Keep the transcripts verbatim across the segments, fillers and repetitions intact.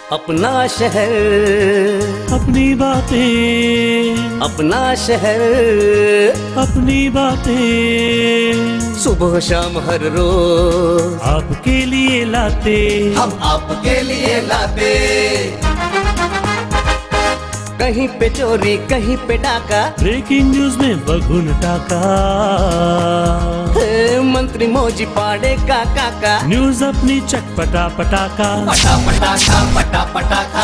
अपना शहर, अपनी बातें, अपना शहर, अपनी बातें, सुबह शाम हर रोज आपके लिए लाते, हम आपके लिए लाते। कहीं पे चोरी कहीं पे डाका, ब्रेकिंग न्यूज में बगुन टाका, मंत्री मौजी पाड़े का काका, न्यूज अपनी चटपटा पटाका, पटा पटाखा पटा पटाखा।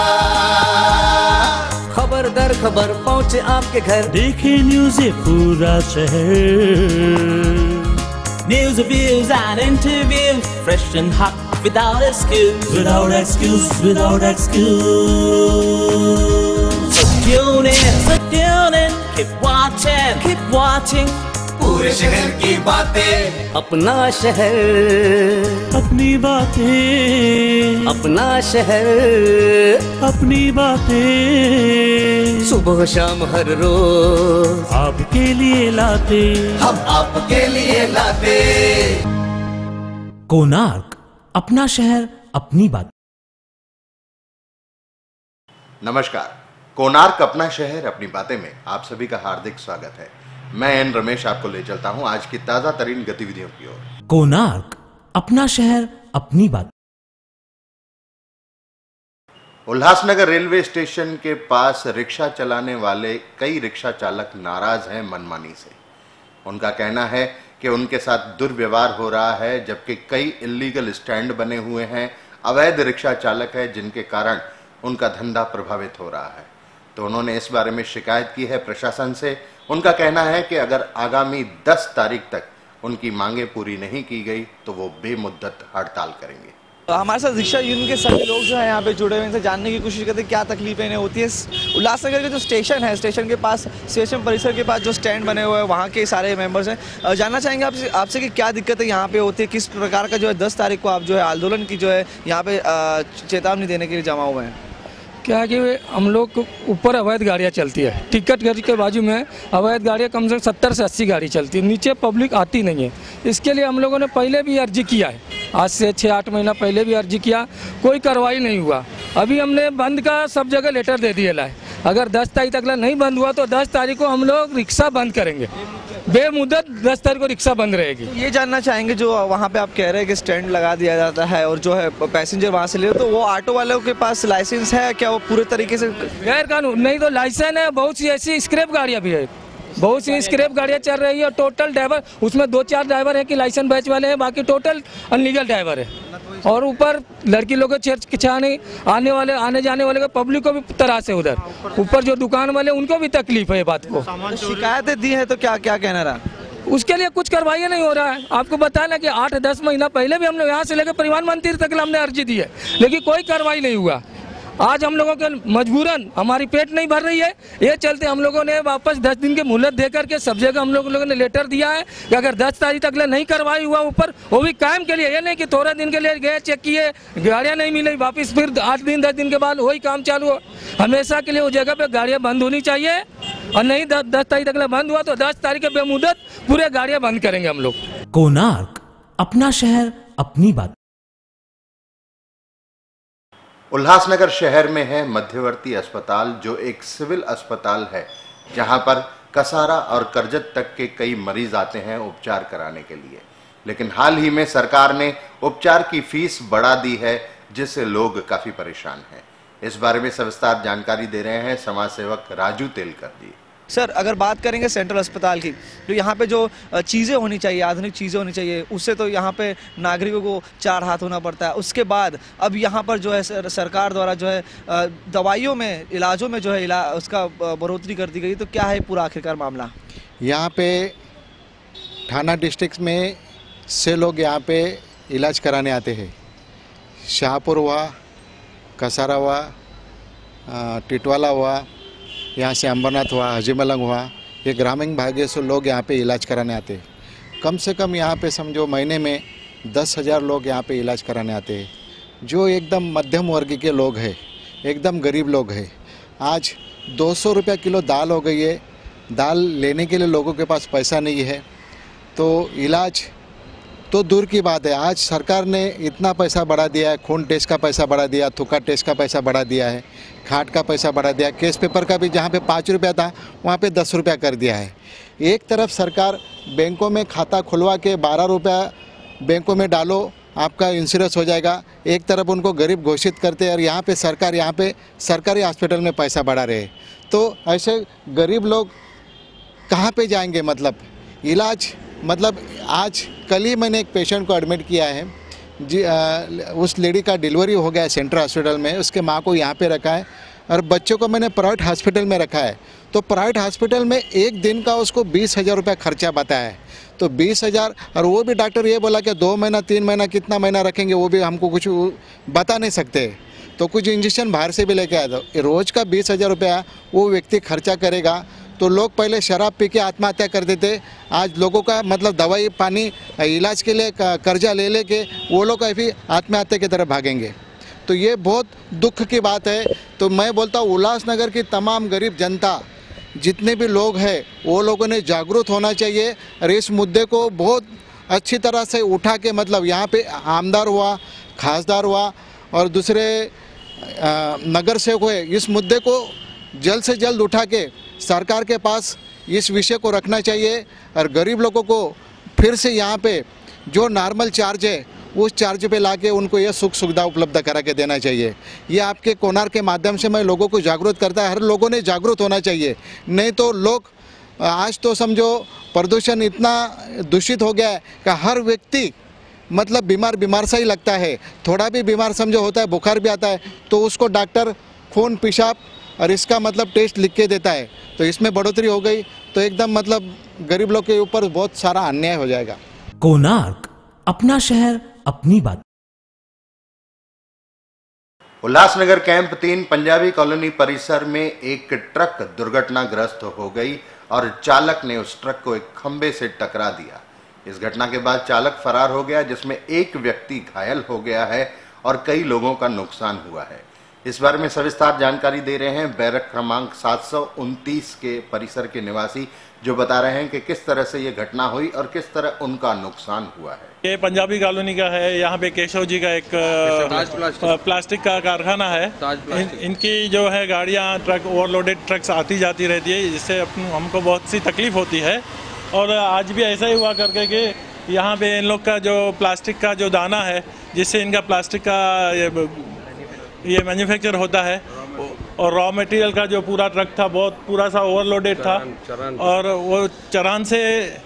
खबर दर खबर पहुँचे आपके घर, देखे न्यूज ये पूरा शहर। News, reviews and interviews, fresh and hot, without excuse, Without excuse, without excuse. So tune in, so tune in, keep watching, keep watching. पूरे शहर की बातें, अपना शहर, अपनी बातें, अपना शहर, अपनी बातें, सुबह शाम हर रोज आपके लिए लाते, हम आपके लिए लाते। कोणार्क, अपना शहर अपनी बात। नमस्कार, कोणार्क अपना शहर अपनी बातें में आप सभी का हार्दिक स्वागत है। मैं एन रमेश आपको ले चलता हूं आज की ताजा तरीन गतिविधियों की ओर। कोणार्क, अपना शहर अपनी बात। उल्लासनगर रेलवे स्टेशन के पास रिक्शा चलाने वाले कई रिक्शा चालक नाराज हैं मनमानी से। उनका कहना है कि उनके साथ दुर्व्यवहार हो रहा है, जबकि कई इल्लीगल स्टैंड बने हुए हैं, अवैध रिक्शा चालक है, जिनके कारण उनका धंधा प्रभावित हो रहा है। तो उन्होंने इस बारे में शिकायत की है प्रशासन से। उनका कहना है कि अगर आगामी दस तारीख तक उनकी मांगे पूरी नहीं की गई तो वो बेमुद्दत हड़ताल करेंगे। हमारे साथ रिक्शा यूनियन के सभी लोग जो है यहाँ पे जुड़े हुए हैं, इनसे जानने की कोशिश करते हैं क्या तकलीफें इन्हें होती है। उल्लासनगर के जो स्टेशन है, स्टेशन के पास, स्टेशन परिसर के पास जो स्टैंड बने हुए हैं, वहाँ के सारे मेंबर्स हैं। जानना चाहेंगे आपसे आपसे कि क्या दिक्कतें यहाँ पे होती है, किस प्रकार का जो है दस तारीख को आप जो है आंदोलन की जो है यहाँ पे चेतावनी देने के लिए जमा हुए हैं। क्या है कि हम लोग को ऊपर अवैध गाड़ियाँ चलती है, टिकट घर के बाजू में अवैध गाड़ियाँ कम से कम सत्तर से अस्सी गाड़ी चलती है, नीचे पब्लिक आती नहीं है। इसके लिए हम लोगों ने पहले भी अर्जी किया है, आज से छः आठ महीना पहले भी अर्जी किया, कोई कार्रवाई नहीं हुआ। अभी हमने बंद का सब जगह लेटर दे दिया है। अगर दस तारीख तक नहीं बंद हुआ तो दस तारीख को हम लोग रिक्शा बंद करेंगे, बेमुद्दत दस तारीख को रिक्शा बंद रहेगी। ये जानना चाहेंगे जो वहाँ पे आप कह रहे हैं कि स्टैंड लगा दिया जाता है और जो है पैसेंजर वहाँ से ले, तो वो ऑटो वालों के पास लाइसेंस है क्या? वो पूरे तरीके से गैर कानून नहीं तो लाइसेंस है। बहुत सी ऐसी स्क्रैप गाड़ियाँ भी है, बहुत सी स्क्रैप गाड़ियाँ चल रही है। टोटल ड्राइवर उसमें दो चार ड्राइवर है कि लाइसेंस बैच वाले हैं, बाकी टोटल अनलीगल ड्राइवर है। और ऊपर लड़की लोग छाने आने वाले आने जाने वाले को पब्लिक को भी त्रास है। उधर ऊपर जो दुकान वाले उनको भी तकलीफ है। बात को शिकायतें दी है तो क्या क्या कहना रहा? उसके लिए कुछ कार्रवाई नहीं हो रहा है। आपको बताया ना कि आठ दस महीना पहले भी हम लोग यहाँ से लेकर परिवहन मंत्री तक हमने अर्जी दी है, लेकिन कोई कार्रवाई नहीं हुआ। आज हम लोगों के मजबूरन हमारी पेट नहीं भर रही है, ये चलते हम लोगों ने वापस दस दिन के मोहलत दे करके सब जगह हम लोग लोगों ने लेटर दिया है कि अगर दस तारीख तक नहीं कार्रवाई हुआ ऊपर, वो भी कायम के लिए, ये नहीं कि थोड़े दिन के लिए गए चेक किए गाड़ियाँ नहीं मिली, वापस फिर आठ दिन दस दिन के बाद वही काम चालू हो। हमेशा के लिए उस जगह पे गाड़ियाँ बंद होनी चाहिए, और नहीं दस दस तारीख तक बंद हुआ तो दस तारीख के बेमुदत पूरे गाड़ियाँ बंद करेंगे हम लोग। कोणार्क, अपना शहर अपनी बात। उल्लासनगर शहर में है मध्यवर्ती अस्पताल, जो एक सिविल अस्पताल है, जहां पर कसारा और करजत तक के कई मरीज आते हैं उपचार कराने के लिए। लेकिन हाल ही में सरकार ने उपचार की फीस बढ़ा दी है, जिससे लोग काफी परेशान हैं। इस बारे में सविस्तार जानकारी दे रहे हैं समाज सेवक राजू तेलकर जी। सर, अगर बात करेंगे सेंट्रल अस्पताल की, तो यहाँ पे जो चीज़ें होनी चाहिए, आधुनिक चीज़ें होनी चाहिए, उससे तो यहाँ पे नागरिकों को चार हाथ होना पड़ता है। उसके बाद अब यहाँ पर जो है सर, सरकार द्वारा जो है दवाइयों में, इलाजों में जो है इला, उसका बढ़ोतरी कर दी गई। तो क्या है पूरा आखिरकार मामला? यहाँ पे थाना डिस्ट्रिक्ट में से लोग यहाँ पे इलाज कराने आते हैं। शाहपुर हुआ, कसारा हुआ, टिटवाला हुआ, यहाँ से अंबरनाथ हुआ, हजीमलंग हुआ, ये ग्रामीण भाग्य से लोग यहाँ पे इलाज कराने आते हैं। कम से कम यहाँ पे समझो महीने में दस हज़ार लोग यहाँ पे इलाज कराने आते हैं, जो एकदम मध्यम वर्ग के लोग हैं, एकदम गरीब लोग हैं। आज दो सौ रुपया किलो दाल हो गई है, दाल लेने के लिए लोगों के पास पैसा नहीं है, तो इलाज तो दूर की बात है। आज सरकार ने इतना पैसा बढ़ा दिया है, खून टेस्ट का पैसा बढ़ा दिया, थूका टेस्ट का पैसा बढ़ा दिया है, खाट का पैसा बढ़ा दिया, केस पेपर का भी जहाँ पे पाँच रुपया था वहाँ पे दस रुपया कर दिया है। एक तरफ सरकार बैंकों में खाता खुलवा के बारह रुपया बैंकों में डालो, आपका इंश्योरेंस हो जाएगा, एक तरफ उनको गरीब घोषित करते हैं और यहाँ पे सरकार यहाँ पे सरकारी हॉस्पिटल में पैसा बढ़ा रहे हैं। तो ऐसे गरीब लोग कहाँ पे जाएंगे? मतलब इलाज, मतलब आज कल ही मैंने एक पेशेंट को एडमिट किया है जी, आ, उस लेडी का डिलीवरी हो गया है सेंट्रल हॉस्पिटल में, उसके माँ को यहाँ पे रखा है और बच्चों को मैंने प्राइवेट हॉस्पिटल में रखा है। तो प्राइवेट हॉस्पिटल में एक दिन का उसको बीस हज़ार रुपये खर्चा बताया है। तो बीस हज़ार, और वो भी डॉक्टर ये बोला कि दो महीना तीन महीना कितना महीना रखेंगे वो भी हमको कुछ बता नहीं सकते। तो कुछ इंजेक्शन बाहर से भी लेके आया था। रोज़ का बीस हज़ार रुपया वो व्यक्ति खर्चा करेगा। तो लोग पहले शराब पी के आत्महत्या कर देते, आज लोगों का मतलब दवाई पानी इलाज के लिए कर्जा ले ले के वो लोग अभी आत्महत्या की तरफ भागेंगे। तो ये बहुत दुख की बात है। तो मैं बोलता हूँ उल्लासनगर की तमाम गरीब जनता जितने भी लोग हैं वो लोगों ने जागरूक होना चाहिए और इस मुद्दे को बहुत अच्छी तरह से उठा के, मतलब यहाँ पे आमदार हुआ, खासदार हुआ और दूसरे नगर सेवक हुए, इस मुद्दे को जल्द से जल्द उठा के सरकार के पास इस विषय को रखना चाहिए और गरीब लोगों को फिर से यहाँ पे जो नॉर्मल चार्ज है उस चार्ज पे लाके उनको यह सुख सुविधा उपलब्ध करा के देना चाहिए। ये आपके कोनार के माध्यम से मैं लोगों को जागरूक करता है। हर लोगों ने जागरूक होना चाहिए, नहीं तो लोग आज तो समझो प्रदूषण इतना दूषित हो गया है कि हर व्यक्ति मतलब बीमार बीमार सा ही लगता है। थोड़ा भी बीमार समझो होता है, बुखार भी आता है तो उसको डॉक्टर खून पेशाब और इसका मतलब टेस्ट लिख के देता है। तो इसमें बढ़ोतरी हो गई तो एकदम मतलब गरीब लोग के ऊपर बहुत सारा अन्याय हो जाएगा। कोणार्क, अपना शहर अपनी बात। उल्लासनगर कैंप तीन पंजाबी कॉलोनी परिसर में एक ट्रक दुर्घटनाग्रस्त हो गई और चालक ने उस ट्रक को एक खंबे से टकरा दिया। इस घटना के बाद चालक फरार हो गया, जिसमें एक व्यक्ति घायल हो गया है और कई लोगों का नुकसान हुआ है। इस बारे में सविस्तार जानकारी दे रहे हैं बैरक क्रमांक सात सौ उनतीस के परिसर के निवासी, जो बता रहे हैं कि किस तरह से ये घटना हुई और किस तरह उनका नुकसान हुआ है। ये पंजाबी कॉलोनी का है। यहाँ पे केशव जी का एक प्लास्टिक, प्लास्टिक का कारखाना है। इन, इनकी जो है गाड़ियाँ, ट्रक, ओवरलोडेड ट्रक्स आती जाती रहती है, जिससे हमको बहुत सी तकलीफ होती है। और आज भी ऐसा ही हुआ करके कि यहाँ पे इन लोग का जो प्लास्टिक का जो दाना है, जिससे इनका प्लास्टिक का ये, ये मैन्युफैक्चर होता है, और रॉ मटेरियल का जो पूरा ट्रक था बहुत पूरा सा ओवरलोडेड था और वो चरान से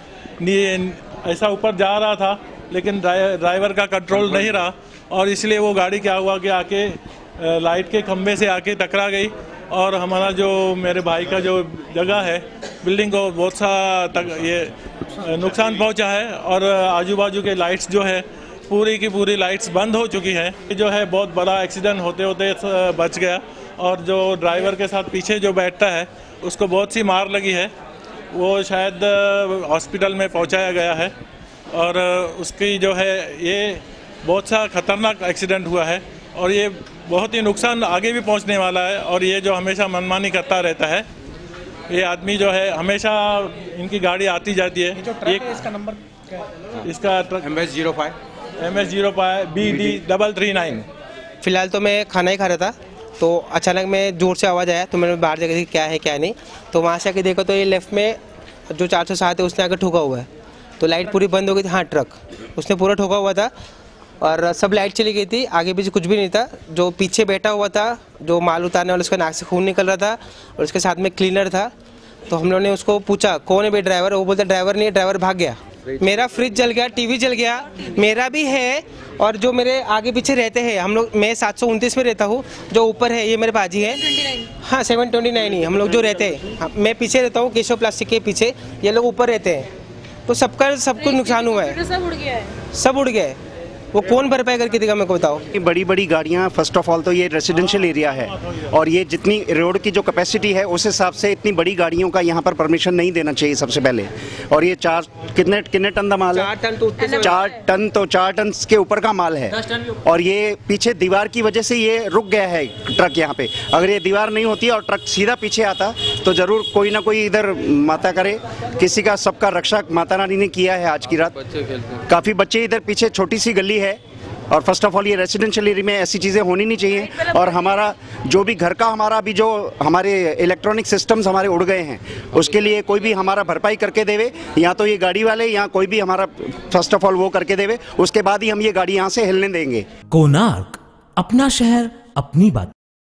ऐसा ऊपर जा रहा था, लेकिन ड्राइवर का कंट्रोल नहीं रहा और इसलिए वो गाड़ी क्या हुआ कि आके लाइट के खंभे से आके टकरा गई और हमारा जो मेरे भाई का जो जगह है, बिल्डिंग को बहुत सा तक ये नुकसान पहुंचा है और आजू बाजू के लाइट्स जो है पूरी की पूरी लाइट्स बंद हो चुकी है। जो है बहुत बड़ा एक्सीडेंट होते होते बच गया और जो ड्राइवर के साथ पीछे जो बैठता है उसको बहुत सी मार लगी है, वो शायद हॉस्पिटल में पहुंचाया गया है और उसकी जो है ये बहुत सा खतरनाक एक्सीडेंट हुआ है और ये बहुत ही नुकसान आगे भी पहुंचने वाला है। और ये जो हमेशा मनमानी करता रहता है, ये आदमी जो है हमेशा इनकी गाड़ी आती जाती है। जो ट्रक है, इसका नंबर क्या है? इसका truck M S zero five M S zero five B D double three nine. फिलहाल तो मैं खाना ही खा रहा था तो अचानक में जोर से आवाज़ आया तो मैंने बाहर जाकर देखा क्या है क्या नहीं। तो वहाँ से आके देखा तो ये लेफ्ट में जो चार सौ सात है उसने आकर ठोका हुआ है, तो लाइट पूरी बंद हो गई थी। हाँ, ट्रक उसने पूरा ठोका हुआ था और सब लाइट चली गई थी, आगे पीछे कुछ भी नहीं था। जो पीछे बैठा हुआ था, जो माल उतारने वाला, उसका नाक से खून निकल रहा था और उसके साथ में क्लीनर था। तो हम लोगों ने उसको पूछा कौन है भाई ड्राइवर, वो बोलता ड्राइवर नहीं है, ड्राइवर भाग गया। मेरा फ्रिज जल गया, टीवी जल गया, मेरा भी है और जो मेरे आगे पीछे रहते हैं हम लोग, मैं सात सौ उनतीस में रहता हूँ, जो ऊपर है ये मेरे बाजी है। हाँ, सेवन ट्वेंटी नाइन ही हम लोग जो रहते हैं। हाँ, मैं पीछे रहता हूँ केशव प्लास्टिक के पीछे, ये लोग ऊपर रहते हैं। तो सबका सब कुछ नुकसान हुआ है, सब उड़ गया है, सब उड़ गया है। वो कौन भरपाई करके देगा मेरे को बताओ। बड़ी बड़ी गाड़ियाँ, फर्स्ट ऑफ ऑल तो ये रेजिडेंशियल एरिया है और ये जितनी रोड की जो कैपेसिटी है उस हिसाब से इतनी बड़ी गाड़ियों का यहाँ पर परमिशन नहीं देना चाहिए सबसे पहले। और ये चार कितने कितने टन का माल है? चार टन तो चार टन तो चार टन के ऊपर का माल है। और ये पीछे दीवार की वजह से ये रुक गया है ट्रक यहाँ पे। अगर ये दीवार नहीं होती और ट्रक सीधा पीछे आता तो जरूर कोई ना कोई इधर माता करे, किसी का सबका रक्षा माता रानी ने किया है आज की रात। काफ़ी बच्चे इधर पीछे, छोटी सी गली है और फर्स्ट ऑफ ऑल ये रेजिडेंशियल एरिया में ऐसी चीज़ें होनी नहीं चाहिए। और हमारा जो भी घर का हमारा भी जो हमारे इलेक्ट्रॉनिक सिस्टम्स हमारे उड़ गए हैं उसके लिए कोई भी हमारा भरपाई करके देवे, या तो ये गाड़ी वाले या कोई भी हमारा फर्स्ट ऑफ ऑल वो करके देवे, उसके बाद ही हम ये गाड़ी यहाँ से हिलने देंगे। कोणार्क, अपना शहर अपनी बात।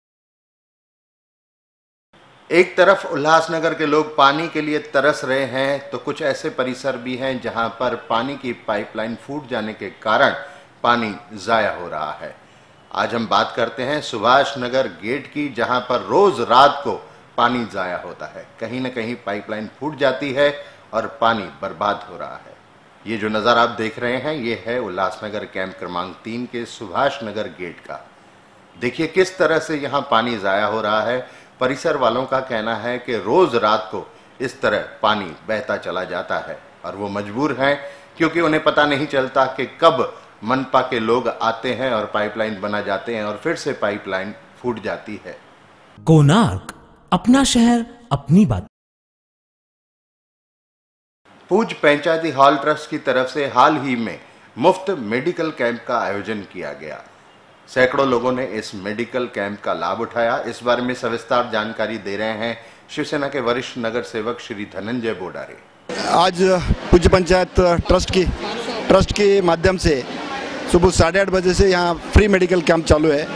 एक तरफ उल्लासनगर के लोग पानी के लिए तरस रहे हैं तो कुछ ऐसे परिसर भी हैं जहां पर पानी की पाइपलाइन फूट जाने के कारण पानी जाया हो रहा है। आज हम बात करते हैं सुभाष नगर गेट की, जहां पर रोज रात को पानी जाया होता है। कहीं ना कहीं पाइपलाइन फूट जाती है और पानी बर्बाद हो रहा है। ये जो नज़ारा आप देख रहे हैं ये है उल्लासनगर कैंप क्रमांक तीन के सुभाष नगर गेट का। देखिए किस तरह से यहाँ पानी जाया हो रहा है। परिसर वालों का कहना है कि रोज रात को इस तरह पानी बहता चला जाता है और वो मजबूर हैं क्योंकि उन्हें पता नहीं चलता कि कब मनपा के लोग आते हैं और पाइपलाइन बना जाते हैं और फिर से पाइपलाइन फूट जाती है। कोणार्क, अपना शहर अपनी बात। पूज पंचायती हॉल ट्रस्ट की तरफ से हाल ही में मुफ्त मेडिकल कैंप का आयोजन किया गया। सैकड़ों लोगों ने इस मेडिकल कैंप का लाभ उठाया। इस बारे में सविस्तार जानकारी दे रहे हैं शिवसेना के वरिष्ठ नगर सेवक श्री धनंजय बोडारे। आज पूज्य पंचायत ट्रस्ट की ट्रस्ट के माध्यम से सुबह साढ़े आठ बजे से यहाँ फ्री मेडिकल कैंप चालू है।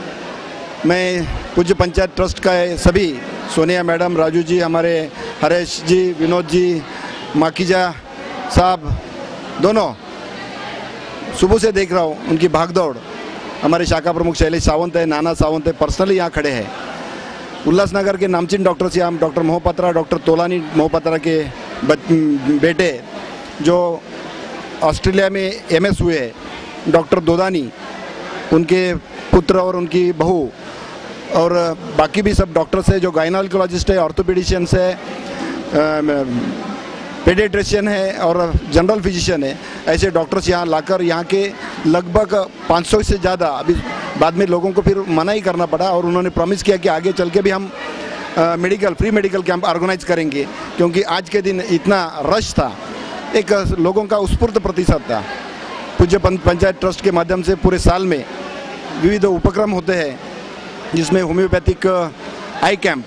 मैं पूज्य पंचायत ट्रस्ट का सभी, सोनिया मैडम, राजू जी, हमारे हरेश जी, विनोद जी, माकीजा साहब, दोनों सुबह से देख रहा हूँ उनकी भागदौड़। हमारे शाखा प्रमुख शैलेश सावंत है, नाना सावंत है, पर्सनली यहाँ खड़े हैं। उल्लासनगर के नामचीन डॉक्टर से हम डॉक्टर मोहपत्रा, डॉक्टर तोलानी मोहपत्रा के बेटे जो ऑस्ट्रेलिया में एमएस हुए हैं, डॉक्टर दोदानी, उनके पुत्र और उनकी बहू, और बाकी भी सब डॉक्टर्स है जो गायनोकोलॉजिस्ट है, ऑर्थोपेडिशियंस है, पेडियाट्रिशियन है और जनरल फिजिशियन है। ऐसे डॉक्टर्स यहाँ लाकर यहाँ के लगभग पाँच सौ से ज़्यादा, अभी बाद में लोगों को फिर मना ही करना पड़ा और उन्होंने प्रॉमिस किया कि आगे चल के भी हम आ, medical free medical camp organise करेंगे, क्योंकि आज के दिन इतना रश था, एक लोगों का उत्स्फूर्त प्रतिशत था। पूज्य पंचायत ट्रस्ट के माध्यम से पूरे साल में विविध उपक्रम होते हैं जिसमें होम्योपैथिक आई कैंप,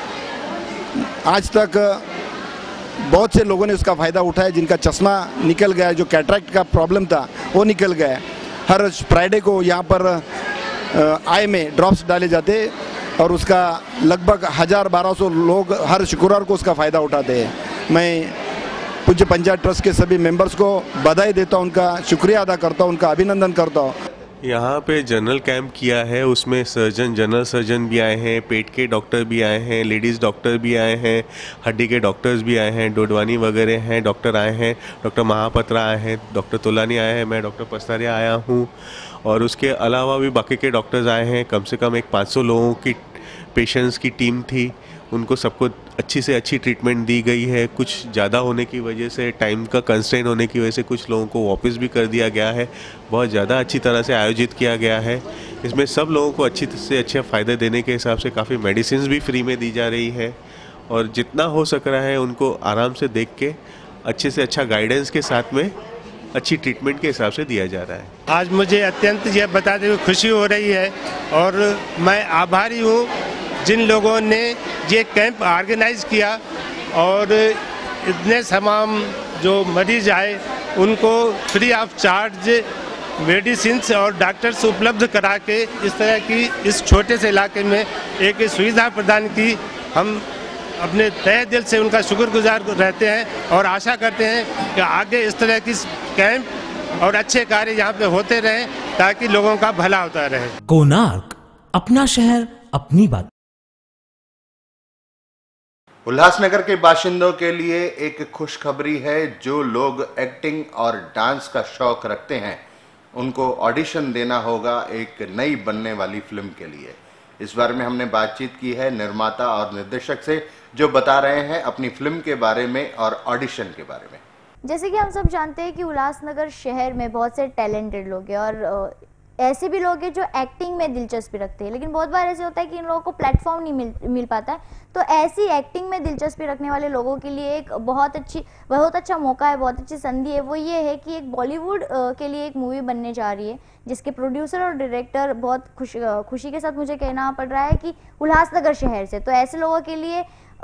आज तक बहुत से लोगों ने उसका फ़ायदा उठाया। जिनका चश्मा निकल गया, जो कैटरैक्ट का प्रॉब्लम था वो निकल गया। हर फ्राइडे को यहाँ पर आई में ड्रॉप्स डाले जाते और उसका लगभग हज़ार बारह सौ लोग हर शुक्रवार को उसका फ़ायदा उठाते हैं। मैं पूज्य पंचायत ट्रस्ट के सभी मेंबर्स को बधाई देता हूँ, उनका शुक्रिया अदा करता हूँ, उनका अभिनंदन करता हूँ। यहाँ पे जनरल कैंप किया है, उसमें सर्जन, जनरल सर्जन भी आए हैं, पेट के डॉक्टर भी आए हैं, लेडीज़ डॉक्टर भी आए हैं, हड्डी के डॉक्टर्स भी आए हैं, डोडवानी वगैरह हैं, डॉक्टर आए हैं, डॉक्टर महापत्रा आए हैं, डॉक्टर तोलानी आए हैं, मैं डॉक्टर पस्तारिया आया हूँ और उसके अलावा भी बाकी के डॉक्टर्स आए हैं। कम से कम एक पाँच सौ लोगों की पेशेंट्स की टीम थी, उनको सबको अच्छी से अच्छी ट्रीटमेंट दी गई है। कुछ ज़्यादा होने की वजह से, टाइम का कंस्ट्रेंट होने की वजह से कुछ लोगों को वापस भी कर दिया गया है। बहुत ज़्यादा अच्छी तरह से आयोजित किया गया है। इसमें सब लोगों को अच्छी से अच्छे फ़ायदे देने के हिसाब से काफ़ी मेडिसिन भी फ्री में दी जा रही है और जितना हो सक रहा है उनको आराम से देख के अच्छे से अच्छा गाइडेंस के साथ में अच्छी ट्रीटमेंट के हिसाब से दिया जा रहा है। आज मुझे अत्यंत यह बताते हुए खुशी हो रही है और मैं आभारी हूँ जिन लोगों ने ये कैंप ऑर्गेनाइज किया और इतने तमाम जो मरीज आए उनको फ्री ऑफ चार्ज मेडिसिन्स और डॉक्टर्स उपलब्ध करा के इस तरह की इस छोटे से इलाके में एक सुविधा प्रदान की। हम अपने तहे दिल से उनका शुक्रगुजार रहते हैं और आशा करते हैं कि आगे इस तरह की कैंप और अच्छे कार्य यहाँ पे होते रहें ताकि लोगों का भला होता रहे। कोणार्क, अपना शहर अपनी बात। उल्लासनगर के बाशिंदों के लिए एक खुशखबरी है। जो लोग एक्टिंग और डांस का शौक रखते हैं उनको ऑडिशन देना होगा एक नई बनने वाली फिल्म के लिए। इस बारे में हमने बातचीत की है निर्माता और निर्देशक से, जो बता रहे हैं अपनी फिल्म के बारे में और ऑडिशन के बारे में। जैसे कि हम सब जानते हैं कि उल्लासनगर शहर में बहुत से टैलेंटेड लोग हैं और ऐसे भी लोग हैं जो एक्टिंग में दिलचस्पी रखते हैं, लेकिन बहुत बार ऐसे होता है कि इन लोगों को प्लेटफॉर्म नहीं मिल मिल पाता है। तो ऐसी एक्टिंग में दिलचस्पी रखने वाले लोगों के लिए एक बहुत अच्छी बहुत अच्छा मौका है, बहुत अच्छी संधि है। वो ये है कि एक बॉलीवुड के लिए एक मूवी बनने जा रही है जिसके प्रोड्यूसर और डायरेक्टर बहुत खुश खुशी के साथ मुझे कहना पड़ रहा है कि उल्लासनगर शहर से। तो ऐसे लोगों के लिए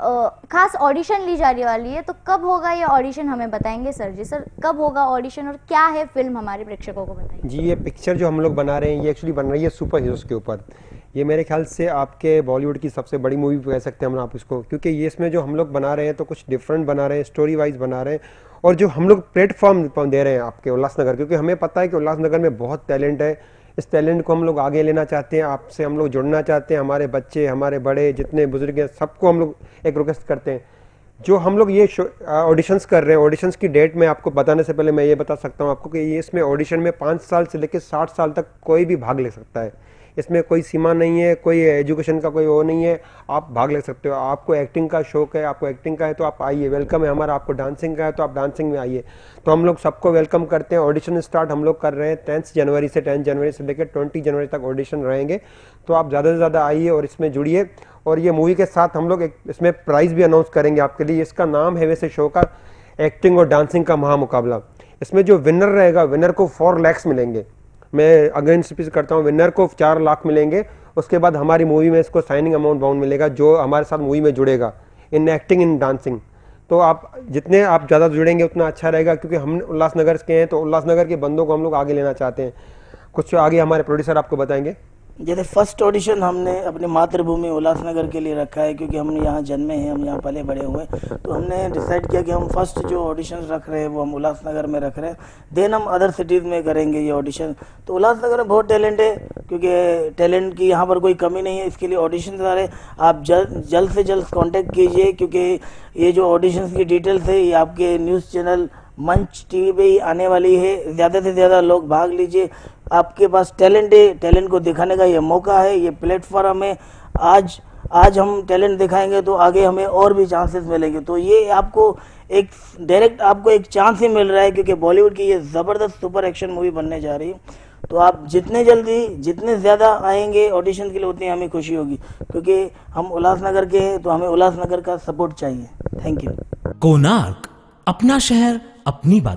खास ऑडिशन ली जाने वाली है। तो कब होगा ये ऑडिशन हमें बताएंगे सर जी। सर कब होगा ऑडिशन और क्या है फिल्म, हमारे प्रेक्षकों को बताएंगे। जी, ये पिक्चर जो हम लोग बना रहे हैं ये एक्चुअली बन रही है सुपर हीरोज़ के ऊपर। ये मेरे ख्याल से आपके बॉलीवुड की सबसे बड़ी मूवी कह सकते हैं हम आप इसको, क्योंकि ये इसमें जो हम लोग बना रहे हैं तो कुछ डिफरेंट बना रहे हैं, स्टोरी वाइज बना रहे हैं, और जो हम लोग प्लेटफॉर्म दे रहे हैं आपके उल्लासनगर, क्योंकि हमें पता है कि उल्लासनगर में बहुत टैलेंट है। इस टैलेंट को हम लोग आगे लेना चाहते हैं, आपसे हम लोग जुड़ना चाहते हैं। हमारे बच्चे, हमारे बड़े, जितने बुजुर्ग हैं, सबको हम लोग एक रिक्वेस्ट करते हैं। जो हम लोग ये ऑडिशंस कर रहे हैं, ऑडिशंस की डेट में आपको बताने से पहले मैं ये बता सकता हूँ आपको कि ये इसमें ऑडिशन में पाँच साल से लेकर साठ साल तक कोई भी भाग ले सकता है। इसमें कोई सीमा नहीं है, कोई एजुकेशन का कोई वो नहीं है, आप भाग ले सकते हो। आपको एक्टिंग का शौक है, आपको एक्टिंग का है तो आप आइए, वेलकम है हमारा। आपको डांसिंग का है तो आप डांसिंग में आइए। तो हम लोग सबको वेलकम करते हैं। ऑडिशन स्टार्ट हम लोग कर रहे हैं टेंथ जनवरी से टेंथ जनवरी से लेकर ट्वेंटी जनवरी तक ऑडिशन रहेंगे। तो आप ज़्यादा से ज़्यादा आइए और इसमें जुड़िए। और ये मूवी के साथ हम लोग एक इसमें प्राइज़ भी अनाउंस करेंगे आपके लिए। इसका नाम है वैसे शो का एक्टिंग और डांसिंग का महामुकाबला। इसमें जो विनर रहेगा, विनर को फोर लैक्स मिलेंगे। मैं अगेन स्पीच करता हूँ, विनर को चार लाख मिलेंगे। उसके बाद हमारी मूवी में इसको साइनिंग अमाउंट बाउंड मिलेगा जो हमारे साथ मूवी में जुड़ेगा इन एक्टिंग इन डांसिंग। तो आप जितने आप ज़्यादा जुड़ेंगे उतना अच्छा रहेगा, क्योंकि हम उल्लासनगर के हैं तो उल्लासनगर के बंदों को हम लोग आगे लेना चाहते हैं। कुछ आगे हमारे प्रोड्यूसर आपको बताएंगे। जैसे फर्स्ट ऑडिशन हमने अपनी मातृभूमि उल्लासनगर के लिए रखा है, क्योंकि हम यहाँ जन्मे हैं, हम यहाँ पले बड़े हुए हैं। तो हमने डिसाइड किया कि हम फर्स्ट जो ऑडिशन रख रहे हैं वो हम उल्लासनगर में रख रहे हैं, देन हम अदर सिटीज़ में करेंगे ये ऑडिशन। तो उल्लासनगर में बहुत टैलेंट है, क्योंकि टैलेंट की यहाँ पर कोई कमी नहीं है। इसके लिए ऑडिशन आ रहे, आप जल्द जल्द से जल्द कॉन्टेक्ट कीजिए, क्योंकि ये जो ऑडिशन की डिटेल्स है ये आपके न्यूज़ चैनल मंच टीवी पे ही आने वाली है। ज़्यादा से ज़्यादा लोग भाग लीजिए। आपके पास टैलेंट है, टैलेंट को दिखाने का ये मौका है, ये प्लेटफॉर्म है। आज आज हम टैलेंट दिखाएंगे तो आगे हमें और भी चांसेस मिलेंगे। तो ये आपको एक डायरेक्ट आपको एक चांस ही मिल रहा है, क्योंकि बॉलीवुड की ये ज़बरदस्त सुपर एक्शन मूवी बनने जा रही है। तो आप जितने जल्दी जितने ज़्यादा आएंगे ऑडिशन के लिए उतनी हमें खुशी होगी, क्योंकि हम उल्लासनगर के हैं तो हमें उल्लासनगर का सपोर्ट चाहिए। Thank you. कोणार्क, अपना शहर अपनी बात।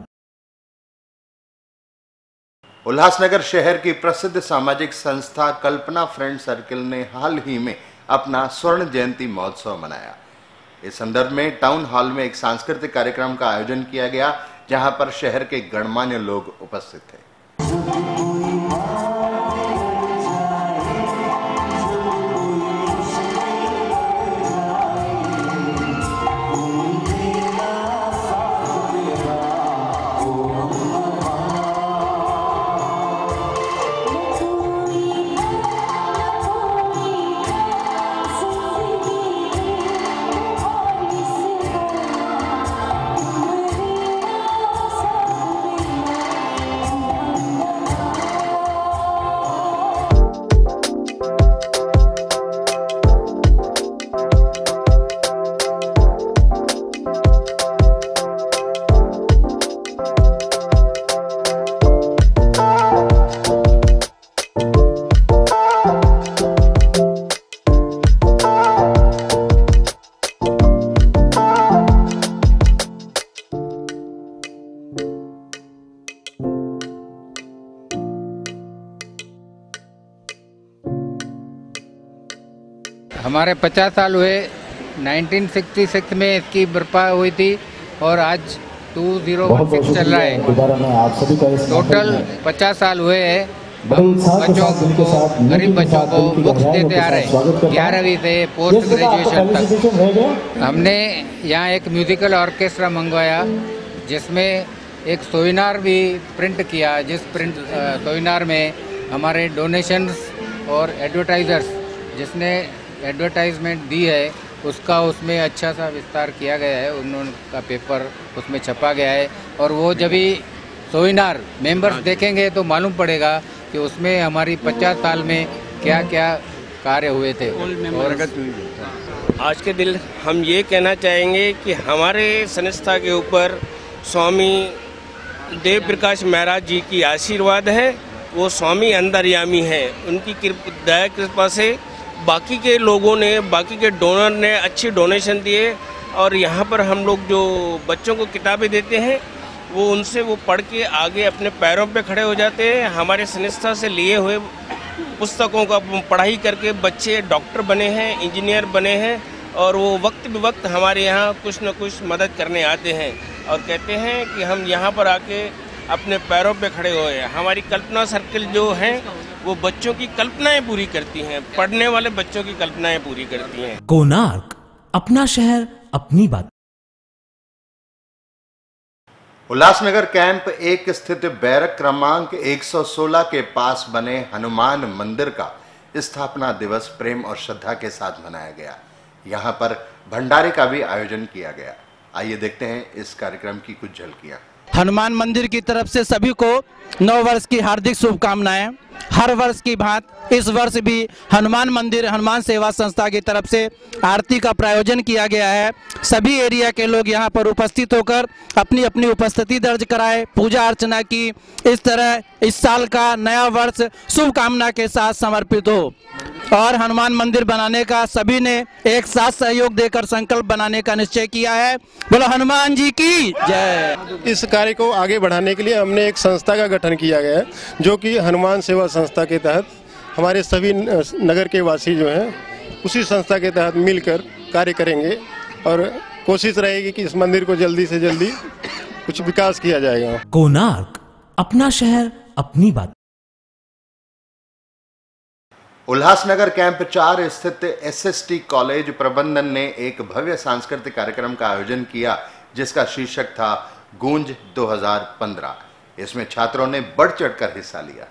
उल्लासनगर शहर की प्रसिद्ध सामाजिक संस्था कल्पना फ्रेंड सर्किल ने हाल ही में अपना स्वर्ण जयंती महोत्सव मनाया। इस संदर्भ में टाउन हॉल में एक सांस्कृतिक कार्यक्रम का आयोजन किया गया, जहां पर शहर के गणमान्य लोग उपस्थित थे। हमारे पचास साल हुए। उन्नीस सौ छियासठ में इसकी बर्पा हुई थी और आज दो हज़ार सोलह चल रहा है। टोटल पचास साल हुए हैं। बच्चों को, गरीब बच्चों को बुक्स देते आ रहे हैं ग्यारहवीं से पोस्ट ग्रेजुएशन तक। हमने यहाँ एक म्यूजिकल ऑर्केस्ट्रा मंगवाया, जिसमें एक सोइनार भी प्रिंट किया, जिस प्रिंट सोइनार में हमारे डोनेशंस और एडवर्टाइजर्स जिसने एडवर्टाइजमेंट दी है उसका उसमें अच्छा सा विस्तार किया गया है। उन्होंने का पेपर उसमें छपा गया है और वो जब भी सोइनार मेंबर्स देखेंगे तो मालूम पड़ेगा कि उसमें हमारी पचास साल में क्या क्या कार्य हुए थे। और आज के दिन हम ये कहना चाहेंगे कि हमारे संस्था के ऊपर स्वामी देव प्रकाश महाराज जी की आशीर्वाद है। वो स्वामी अंतर्यामी है, उनकी कृपा दया कृपा से बाकी के लोगों ने, बाकी के डोनर ने अच्छी डोनेशन दिए और यहाँ पर हम लोग जो बच्चों को किताबें देते हैं वो उनसे वो पढ़ के आगे अपने पैरों पे खड़े हो जाते हैं। हमारे संस्था से लिए हुए पुस्तकों का पढ़ाई करके बच्चे डॉक्टर बने हैं, इंजीनियर बने हैं और वो वक्त बे वक्त हमारे यहाँ कुछ न कुछ मदद करने आते हैं और कहते हैं कि हम यहाँ पर आके अपने पैरों पे खड़े हुए हैं। हमारी कल्पना सर्कल जो है वो बच्चों की कल्पनाएं पूरी करती हैं, पढ़ने वाले बच्चों की कल्पनाएं पूरी करती हैं। कोणार्क, अपना शहर अपनी बात। उल्लासनगर कैंप एक स्थित बैरक क्रमांक एक सौ सोलह के पास बने हनुमान मंदिर का स्थापना दिवस प्रेम और श्रद्धा के साथ मनाया गया। यहाँ पर भंडारे का भी आयोजन किया गया। आइए देखते हैं इस कार्यक्रम की कुछ झलकियां। हनुमान मंदिर की तरफ से सभी को नव वर्ष की हार्दिक शुभकामनाएं। हर वर्ष की भांति इस वर्ष भी हनुमान मंदिर हनुमान सेवा संस्था की तरफ से आरती का प्रायोजन किया गया है। सभी एरिया के लोग यहां पर उपस्थित होकर अपनी अपनी उपस्थिति दर्ज कराए, पूजा अर्चना की। इस तरह इस साल का नया वर्ष शुभकामना के साथ समर्पित हो और हनुमान मंदिर बनाने का सभी ने एक साथ सहयोग देकर संकल्प बनाने का निश्चय किया है। बोलो हनुमान जी की जय। इस कार्य को आगे बढ़ाने के लिए हमने एक संस्था का गठन किया गया है जो कि हनुमान सेवा संस्था के तहत हमारे सभी नगर के वासी जो हैं उसी संस्था के तहत मिलकर कार्य करेंगे और कोशिश रहेगी कि इस मंदिर को जल्दी से जल्दी कुछ विकास किया जाएगा। कोणार्क, अपना शहर अपनी बात। उल्लासनगर कैंप चार स्थित एसएसटी कॉलेज प्रबंधन ने एक भव्य सांस्कृतिक कार्यक्रम का आयोजन किया जिसका शीर्षक था गूंज दो हज़ार पंद्रह। इसमें छात्रों ने बढ़ चढ़कर हिस्सा लिया।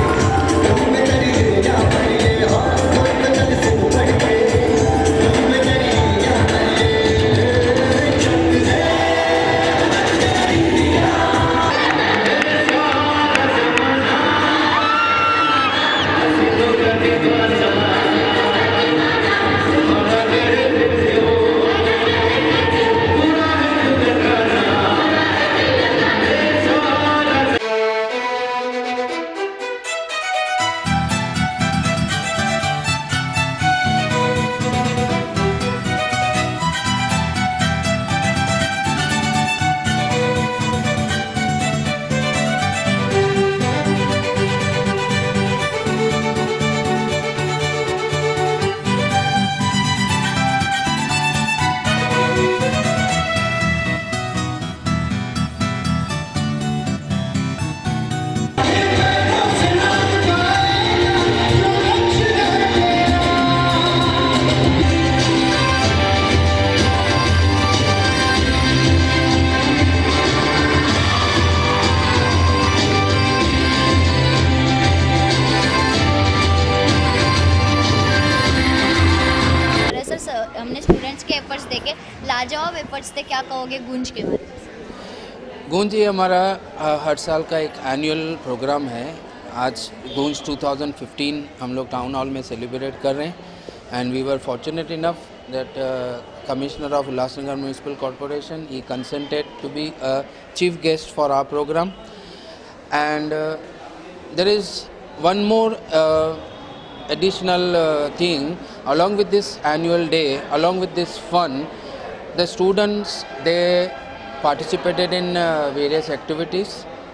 हमने स्टूडेंट्स के एफर्ट्स देखे, लाजवाब एफर्ट्स थे। क्या कहोगे गूंज के बारे में? गूंज ये हमारा हर साल का एक एनुअल प्रोग्राम है। आज गूंज दो हज़ार पंद्रह हम लोग टाउन हॉल में सेलिब्रेट कर रहे हैं and we were fortunate enough that commissioner of Ulhasnagar municipal corporation he consented to be a chief guest for our programme and there is one more additional uh, thing along with this annual day, along with this fun, the students they participated in uh, various activities.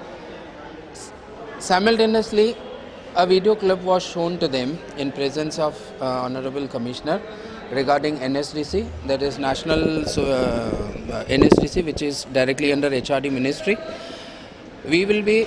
Simultaneously a video clip was shown to them in presence of uh, Honorable Commissioner regarding N S D C, that is National uh, N S D C, which is directly under H R D Ministry. We will be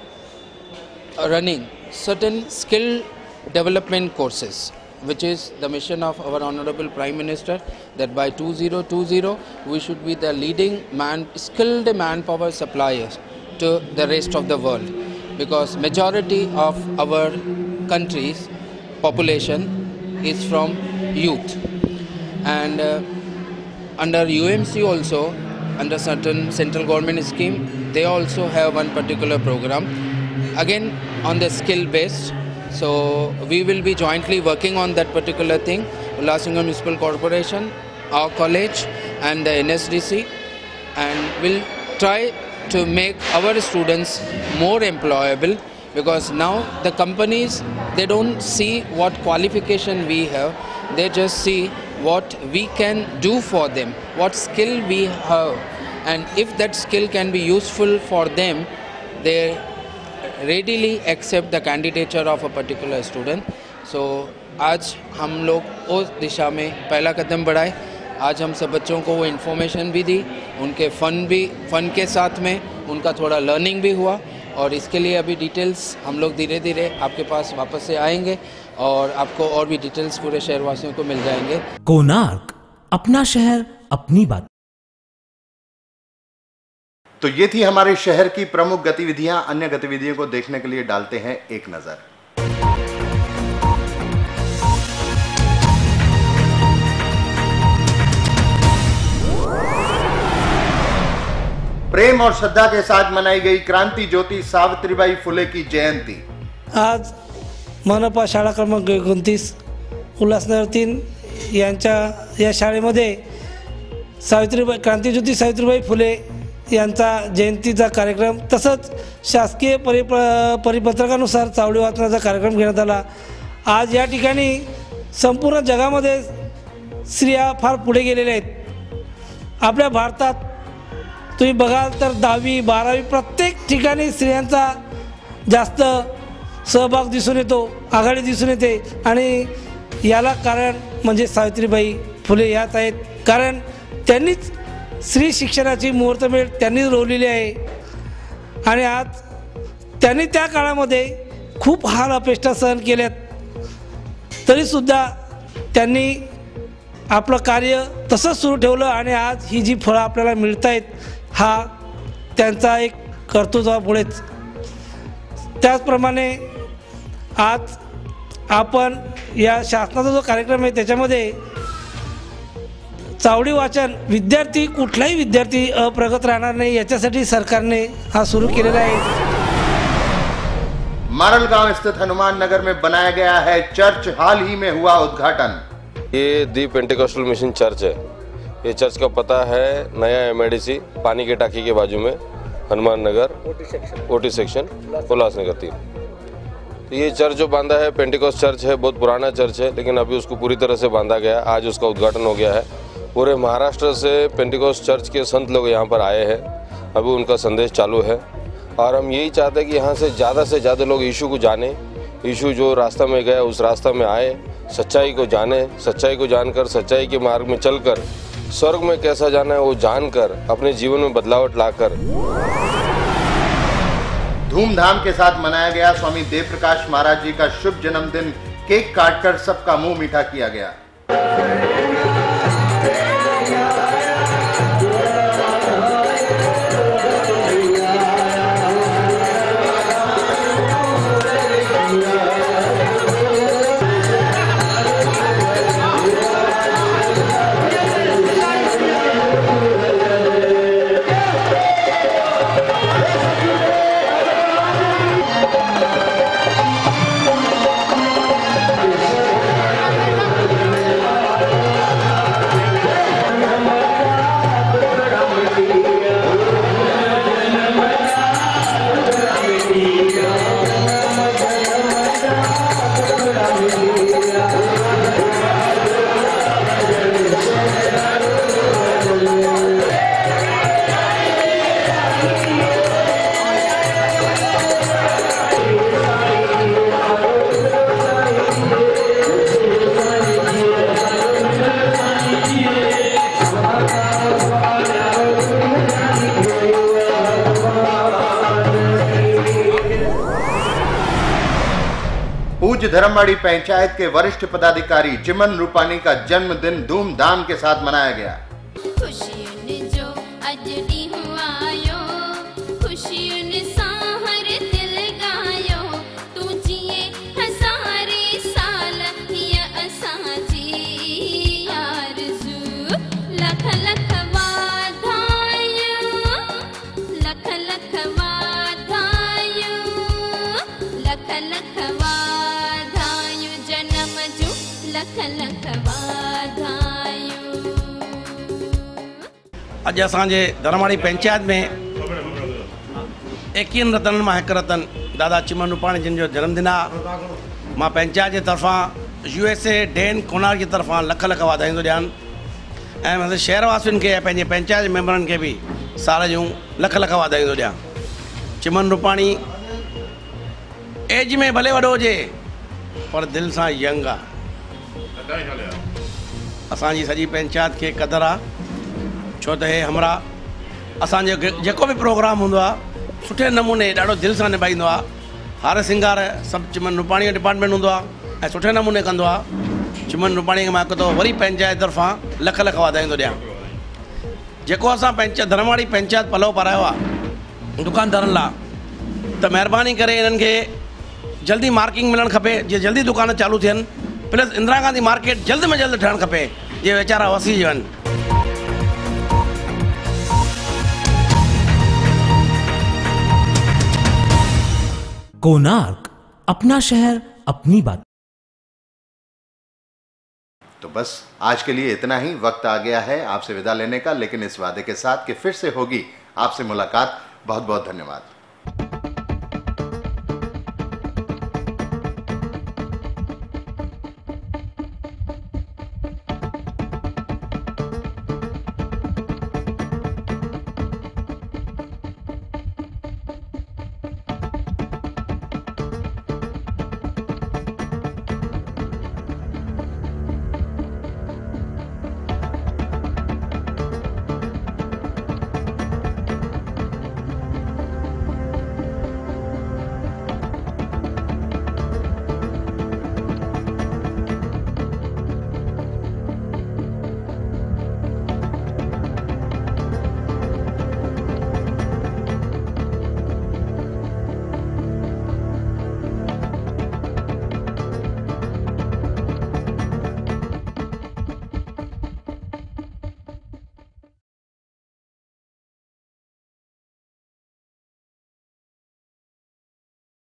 running certain skill development courses, which is the mission of our Honorable Prime Minister, that by two thousand twenty we should be the leading man skilled manpower suppliers to the rest of the world, because majority of our country's population is from youth, and uh, under U M C also under certain central government scheme, they also have one particular program, again on the skill based. So we will be jointly working on that particular thing, Ulhasnagar Municipal Corporation, our college and the N S D C, and we'll try to make our students more employable, because now the companies, they don't see what qualification we have, they just see what we can do for them, what skill we have, and if that skill can be useful for them, they readily accept the candidature of a particular student. So आज हम लोग उस दिशा में पहला कदम बढ़ाए. आज हम सब बच्चों को वो इन्फॉर्मेशन भी दी, उनके फ़न भी फ़न के साथ में उनका थोड़ा लर्निंग भी हुआ, और इसके लिए अभी डिटेल्स हम लोग धीरे धीरे आपके पास वापस से आएंगे और आपको और भी डिटेल्स पूरे शहरवासियों को मिल जाएंगे. कोणार्क, अपना शहर अपनी बात. तो ये थी हमारे शहर की प्रमुख गतिविधियां. अन्य गतिविधियों को देखने के लिए डालते हैं एक नजर. प्रेम और श्रद्धा के साथ मनाई गई क्रांती ज्योति सावित्रीबाई फुले की जयंती. आज मनपा शाळा क्रमांक एकोणतीस उल्हासनगर तीन यांच्या या शाळेमध्ये सावित्रीबाई क्रांतीज्योती सावित्रीबाई फुले यांचा जयंतीचा कार्यक्रम, तसंच शासकीय परि परिपत्रकानुसार चावडी वाचनाचा कार्यक्रम घेण्यात आला. आज या ठिकाणी संपूर्ण जगामध्ये स्त्रिया फार पुढे गेलेल्या आहेत. आपल्या भारतात तुम्ही बघाल तर दहावी बारावी प्रत्येक ठिकाणी स्त्रियांचा जास्त सहभाग दिसून येतो, आघाडी दिसून येते, आणि याला कारण म्हणजे सावित्रीबाई फुले याच आहेत. कारण त्यांनीच स्त्री शिक्षणाची मुहूर्तमेढ त्यांनी रोवलेली आहे, आणि आज त्यांनी त्या काळामध्ये खूप हाल अपेष्टा सहन केल्यात, तरीसुद्धा त्यांनी आपलं कार्य तसंच सुरू ठेवलं, आणि आज ही जी फळं आपल्याला मिळत आहेत हा त्यांचा एक कर्तृत्वामुळेच. त्याचप्रमाणे आज आपण या शासनाचा जो कार्यक्रम आहे त्याच्यामध्ये चावडी वाचन, विद्यार्थी कुठलाही विद्यार्थी अप्रगत राहणार नाही याच्यासाठी सरकारने हा सुरू केलेला आहे. मारलगांव स्थित हनुमान नगर में बनाया गया है चर्च, हाल ही में हुआ उद्घाटन. ये दी पेंटिकॉस्टल मिशन चर्च है. ये चर्च का पता है नया एमआईडीसी पानी के टाकी के बाजू में हनुमान नगर ओटी सेक्शन उल्हासनगर तीन. तो ये चर्च जो बांधा है पेंटिकॉस्ट चर्च है, बहुत पुराना चर्च है, लेकिन अभी उसको पूरी तरह से बांधा गया. आज उसका उद्घाटन हो गया है. पूरे महाराष्ट्र से पेंटिकॉस्ट चर्च के संत लोग यहाँ पर आए हैं. अभी उनका संदेश चालू है, और हम यही चाहते हैं कि यहाँ से ज़्यादा से ज़्यादा लोग यीशु को जाने, यीशु जो रास्ता में गया उस रास्ता में आए, सच्चाई को जाने, सच्चाई को जानकर सच्चाई के मार्ग में चलकर स्वर्ग में कैसा जाना है वो जानकर अपने जीवन में बदलावट लाकर. धूमधाम के साथ मनाया गया स्वामी देव प्रकाश महाराज जी का शुभ जन्मदिन. केक काटकर सबका मुंह मीठा किया गया. पूज्य धर्मवाड़ी पंचायत के वरिष्ठ पदाधिकारी चिमन रूपानी का जन्मदिन धूमधाम के साथ मनाया गया. लख लख वाधायूं लख वाधायूं जनम जूं लख लख वाधायूं। अॼु असांजे धर्मवाड़ी पंचायत में एकवीहनि रतन मां हिकु रतन दादा चिमन रूपाणी जिन जो जन्मदिन आहे। मां पंचायत जे तरफ़ां यू एस ए डेन कोनार जी तरफ़ां लख लख वाधायूं थो ॾियानि ऐं मतलब शहरवासियुनि खे पंहिंजे पंचायत मेंबरनि खे बि साल जूं लख लख वाधायूं थो ॾियां। चिमन रूपाणी एज में भले वॾो हुजे पर दिलि सां यंग आहे। असांजी सॼी पंचायत खे क़दुरु आहे छो त हे हमरा असांजो जेको बि प्रोग्राम हूंदो आहे सुठे नमूने ॾाढो दिलि सां निभाईंदो आहे। हार सिंगार सभु चिमन रूपाणी जो डिपार्टमेंट हूंदो आहे ऐं सुठे नमूने कंदो आहे। चिमन रूपाणी खे मां हिकु दफ़ो वरी पंचायत तरफ़ां लख लख वाधायूं थो ॾियां। जेको असां पंचायत धर्मवाड़ी पंचायत पलव पारायो आहे दुकानदारनि लाइ त महिरबानी करे इन्हनि खे जल्दी मार्किंग मिलणु खपे जीअं जल्दी दुकान चालू थियनि प्लस इंदिरा गांधी मार्केट जल्द में जल्द ठहणु खपे जीअं वीचारा वसी वञनि। कोणार्क, अपना शहर अपनी बात। तो बस आज के लिए इतना ही। वक्त आ गया है आपसे विदा लेने का, लेकिन इस वादे के साथ कि फिर से होगी आपसे मुलाकात। बहुत बहुत धन्यवाद।